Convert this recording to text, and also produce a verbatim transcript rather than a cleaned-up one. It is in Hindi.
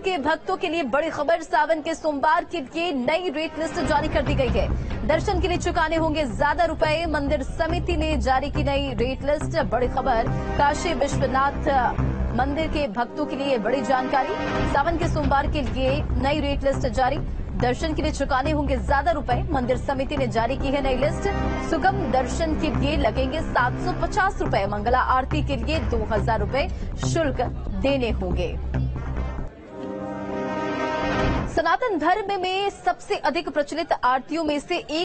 के भक्तों के लिए बड़ी खबर। सावन के सोमवार के लिए नई रेट लिस्ट जारी कर दी गई है। दर्शन के लिए चुकाने होंगे ज्यादा रुपए। मंदिर समिति ने जारी की नई रेट लिस्ट। बड़ी खबर, काशी विश्वनाथ मंदिर के भक्तों के लिए बड़ी जानकारी। सावन के सोमवार के लिए नई रेट लिस्ट जारी। दर्शन के लिए चुकाने होंगे ज्यादा रुपए। मंदिर समिति ने जारी की है नई लिस्ट। सुगम दर्शन के लिए लगेंगे सात सौ पचास रुपए। मंगला आरती के लिए दो हजार रुपए शुल्क देने होंगे। सनातन धर्म में सबसे अधिक प्रचलित आरतियों में से एक